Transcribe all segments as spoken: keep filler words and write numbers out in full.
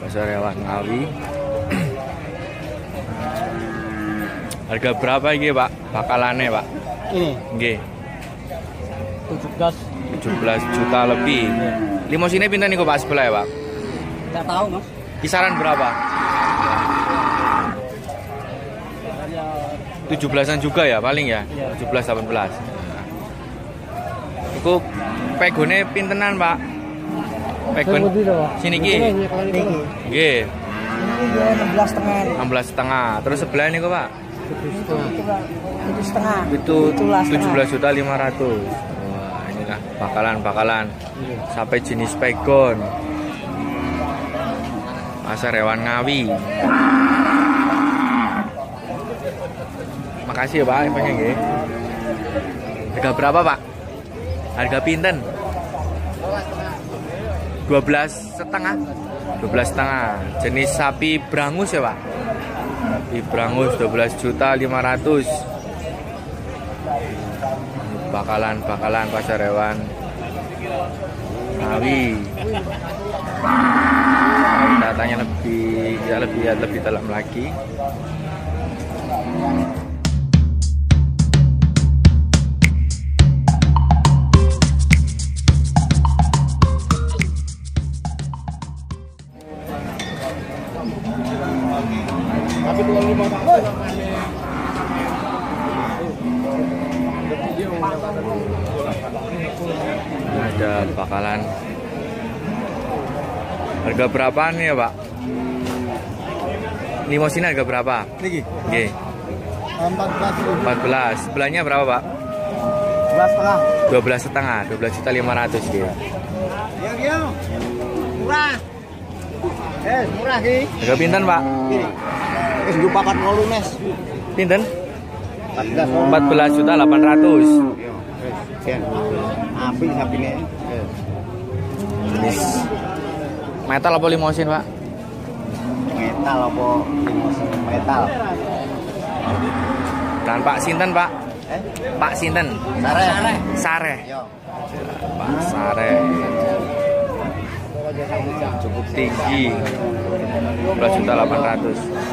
Pasar hewan Ngawi. Harga berapa ini Pak? Bakalannya Pak? Ini Nggih. tujuh belas. tujuh belas juta lebih. Limousinnya pinten niku Pak sebelah ya Pak? Enggak tahu, Mas. Kisaran berapa? tujuh belasan juga ya paling ya? Iya. tujuh belas delapan belas. Iku pegone pintenan Pak? Pegon sini ki. Nggih. Ini enam belas setengah. enam belas setengah. Terus sebelah niku Pak? tujuh setengah. Itu tujuh belas juta lima ratus. Wah, inilah bakalan-bakalan sampai jenis pegon. Pasar hewan Ngawi. Makasih ya Pak, infonya nggih. Harga berapa Pak? Harga pinten? dua belas setengah. dua belas setengah. Jenis sapi brangus ya Pak? Sapi brangus dua belas juta lima ratus. Bakalan-bakalan pasar hewan Ngawi. Datanya lebih ya lebih ya lebih dalam lagi. Ada bakalan. Harga berapa nih ya Pak? Limousin harga berapa? Niki. Nggih. empat belas. empat belas. Sebelahnya berapa Pak? dua belas setengah. dua belas setengah. dua belas juta lima ratus nggih. Ya, ya. Murah. Eh, murah ki. Harga pinten Pak? Wis nggo pakat wolu mes. Pinten? empat belas. empat belas juta delapan ratus. Ken. Api sapine. Jenis metal apa limousin Pak? Metal apa metal? Dan Pak Sinten Pak? Eh? Pak Sinten? Sare. Sare. Sare. Yo. Pak Sare. Cukup tinggi. dua belas juta delapan ratus.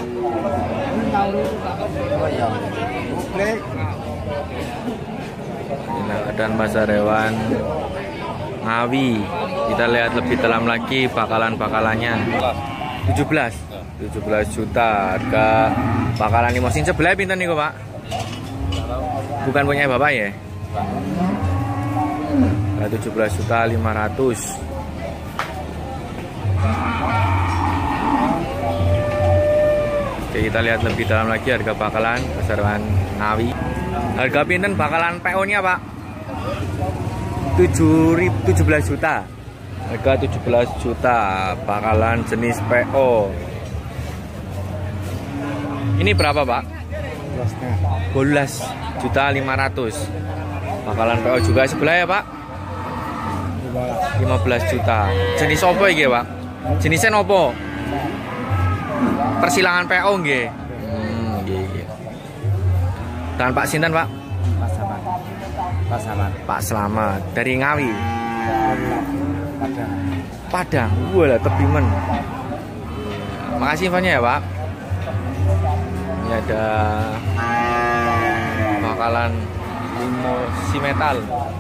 Ini keadaan pasar hewan Ngawi. Kita lihat lebih dalam lagi bakalan-bakalannya. tujuh belas. tujuh belas juta. Harga bakalan limousin sebelah pinten niku Pak? Bukan punya Bapak ya? Harga tujuh belas juta lima ratus. Oke, kita lihat lebih dalam lagi harga bakalan pasar hewan Ngawi. Harga pinten bakalan P O-nya Pak? tujuh belas juta. Harga tujuh belas juta bakalan jenis P O. Ini berapa Pak? dua belas juta lima ratus. Bakalan P O juga sebelah ya Pak? lima belas juta. Jenis opo iki Pak? Jenisnya nopo? Persilangan P O nggih. Hmm, nggih nggih. Dan Pak Sinten Pak? Pak Slamet. Pak Slamet. Pak Slamet dari Ngawi. Padang. Padang. Walah tebimen. Makasih infonya ya Pak. Ini ada bakalan limousin metal.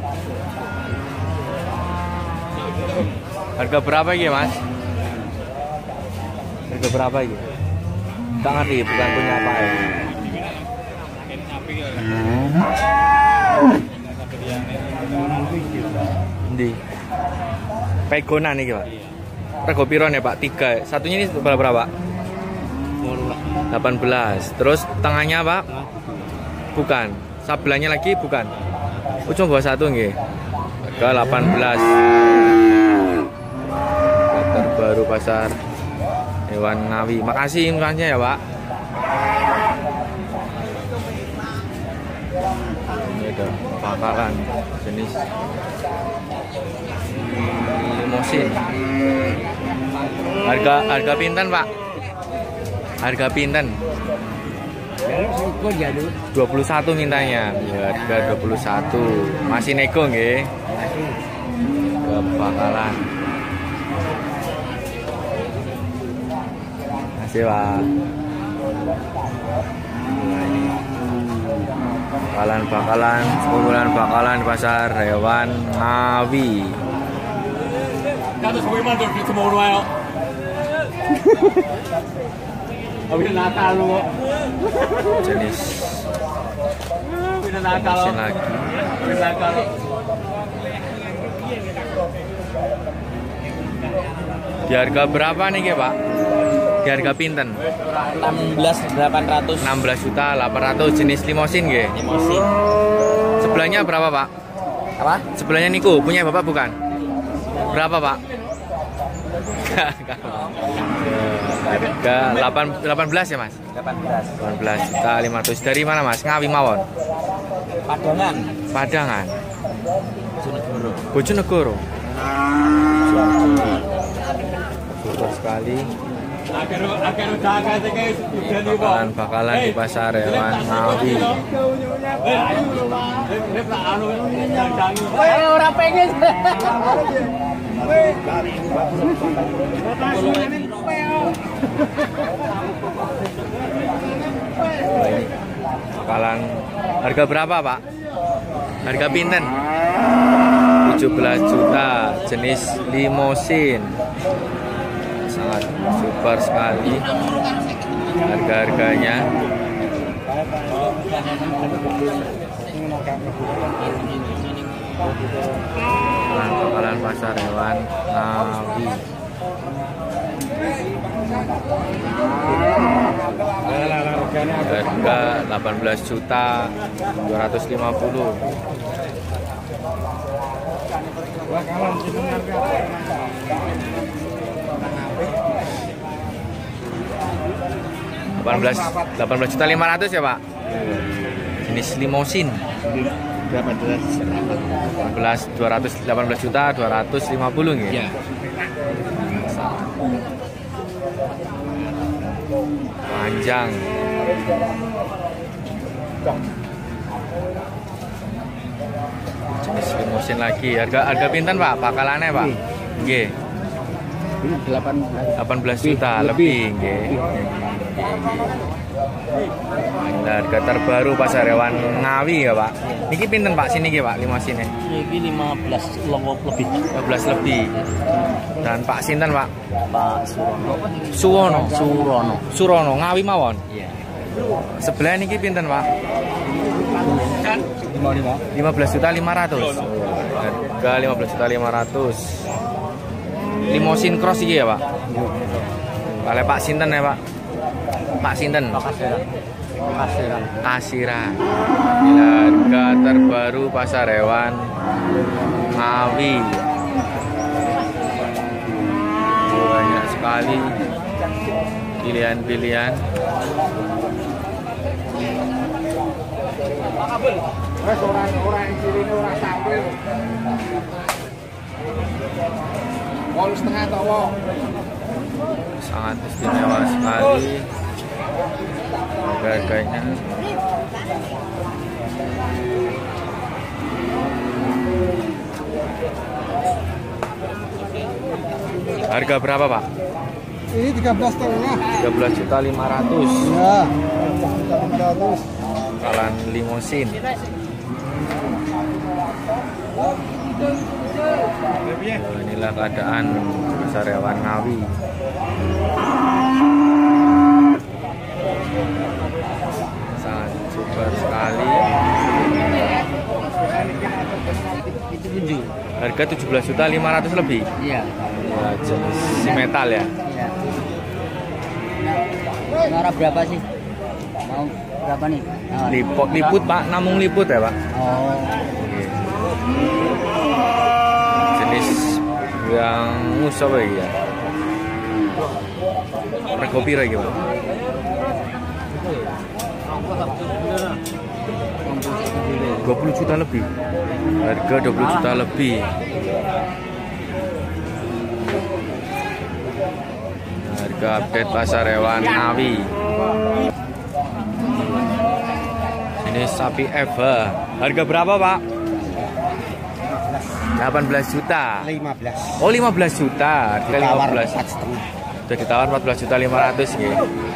Harga berapa ini Mas? Harga berapa ini? Tak ngerti, bukan punya apa ya? Di pegonan nih Pak. Rego piron ya Pak? Tiga. Satunya ini berapa berapa? delapan belas. Terus tengahnya Pak? Bukan. Sabelahnya lagi bukan. Ujung bawah satu nggih. Harga delapan belas. Terbaru pasar hewan Ngawi. Makasih infonya ya Pak. Ini ada bakalan jenis limousin. Harga harga pinten Pak? Harga pinten? dua puluh satu mintanya. Ya, harga dua puluh satu. Masih nego nggih? Harga bakalan. Pak. Nah, ini bakalan-bakalan, kumpulan bakalan pasar hewan Ngawi. Jenis mesin lagi. Di harga berapa nih ya Pak? Di harga pinten? enam belas delapan ratus. enam belas juta delapan ratus jenis limosin nggih. Limosin. Sebelahnya berapa Pak? Apa? Sebelahnya niku punya Bapak bukan? Berapa Pak? Harga delapan belas ya Mas? delapan belas. delapan belas juta lima ratus. Dari mana Mas? Ngawi mawon? Padangan. Padangan. Bojonegoro. Bojonegoro. Super sekali. Bakalan-bakalan di pasar hewan Ngawi. Orang pengen. Bakalan harga berapa Pak? Harga pinten? tujuh belas juta jenis limosin. Sangat super sekali harga-harganya. Bakalan pasar hewan Ngawi. Harga delapan belas juta dua ratus lima puluh. delapan belas delapan belas juta lima ratus ya Pak. Jenis limosin. delapan belas. delapan belas dua ratus delapan belas juta dua ratus lima puluh nggih. Iya. Panjang. Jenis limosin lagi. Harga harga pinten Pak? Pakalannya Pak? Nggih. delapan belas juta lebih nggih. Ini harga terbaru pasar hewan Ngawi ya Pak. Niki pinten Pak sini nggih Pak limosine? Ini lima belas lebih. lima belas lebih. Dan Pak sinten Pak? Pak Surono. Suwono. Surono. Surono Ngawi mawon. Iya. Sebelah niki pinten Pak? lima belas juta lima ratus. Harga lima belas juta lima ratus. Limosin cross iki ya Pak? Oleh Pak sinten ya Pak? Pak sinten? Kasiran. Kasiran. Harga terbaru pasar hewan Ngawi. Banyak sekali pilihan-pilihan. Sangat istimewa sekali harga-harganya. Harga berapa Pak? Ini tiga belas setengah. tiga belas juta lima ratus. Ya. lima ratus. Bakalan limosin. Oh, inilah keadaan pasar hewan Ngawi. Sangat super sekali. Harga tujuh belas juta lima ratus lebih. Iya. Ya, jenis si metal ya. Iya. Nara berapa sih? Mau berapa nih? Nah, Liput, liput Pak, namung liput ya Pak. Oh. Jenis yang musuh ya. Rego piro iki Pak? dua puluh juta lebih. Harga dua puluh juta lebih. Harga update pasar hewan Ngawi. Ini sapi Eva. Harga berapa Pak? delapan belas juta. lima belas. Oh lima belas juta. Harga lima belas. Udah ditawar empat belas juta lima ratus nggih.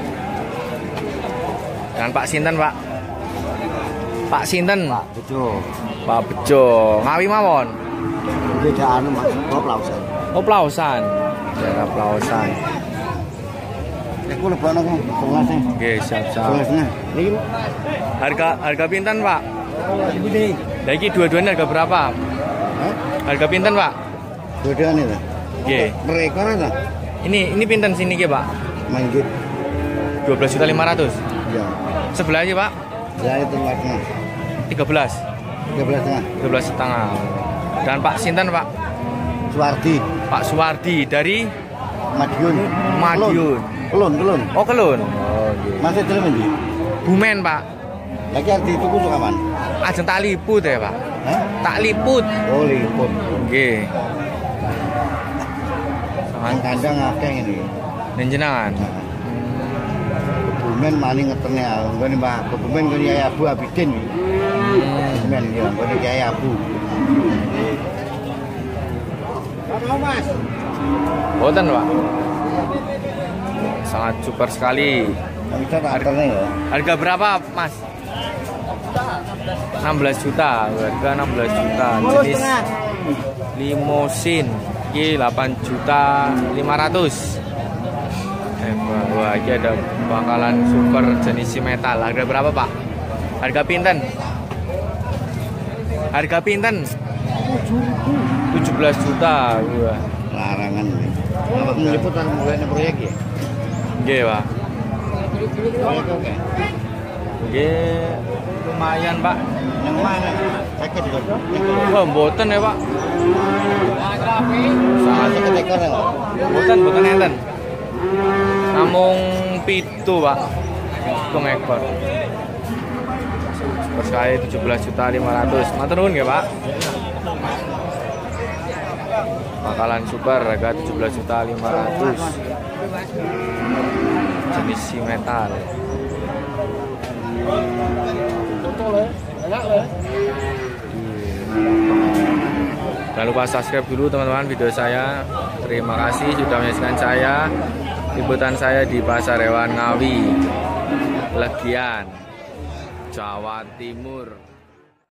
Dan Pak sinten, Pak? Pak sinten? Pak Bejo. Pak Bejo. Ngawi mawon. Beda anu Mas, kok Plausan. Oh, Plausan. Daerah Plausan. Aku lebih anak sebelas nih. Oke, siap-siap. Sebelasnya. Ini Harga harga pinten, Pak? ibu deh. Lah iki dua-duanya harga berapa? Hah? Harga pinten, Pak? Beda nih lah. Oke. Mereka ada. Ini ini pinten sini ki, Pak? Manggil. dua belas juta lima ratus. Ya. Sebelah aja, Pak. Ya itu tempatnya. tiga belas. tiga belas setengah. tiga belas setengah. Dan Pak sinten, Pak? Suwardi. Pak Suwardi dari Madiun. Madiun. Kelun, kelun. Oh, Kelun. Oh, nggih. Masih terus ini. Bumen, Pak. Lagi arti itu kusuk kapan? Ajeng tak liput ya, Pak. Hah? Tak liput. Oh liput. Nggih. Ang kandang akeh ini. Jenengan. Kebumen maling ngetene nggone Mbah. Kebumen nggone Yai Abu Abidin. Kebumen ya nggone Yai Abu. Mau Mas. Boten, Pak. Sangat super sekali. Bisa tak antarnya ya? Harga berapa, Mas? enam belas juta. Harga enam belas juta. Jenis limosin. Ini delapan juta lima ratus. Eh, wah, ini ada bakalan super jenis metal. Harga berapa, Pak? Harga pinten? Harga pinten? tujuh belas juta. Wah. Larangan. Apa meliput harus mulai proyek ya? Nggih, Pak. Proyek oke. Nggih, lumayan, Pak. Yang mana? Sakit di sana. Oh, mboten ya, Pak. Sangat sakit ekor ya. Mboten, mboten enten. Namung pitu, Pak. Hitung ekor. Super sekali tujuh belas juta lima ratus. Matur nuwun nggih, Pak. Bakalan super harga tujuh belas juta lima ratus. Jenis si metal. Jangan lupa subscribe dulu teman-teman video saya. Terima kasih sudah menyaksikan saya. Liputan saya di Pasar Hewan Ngawi, Legian, Jawa Timur.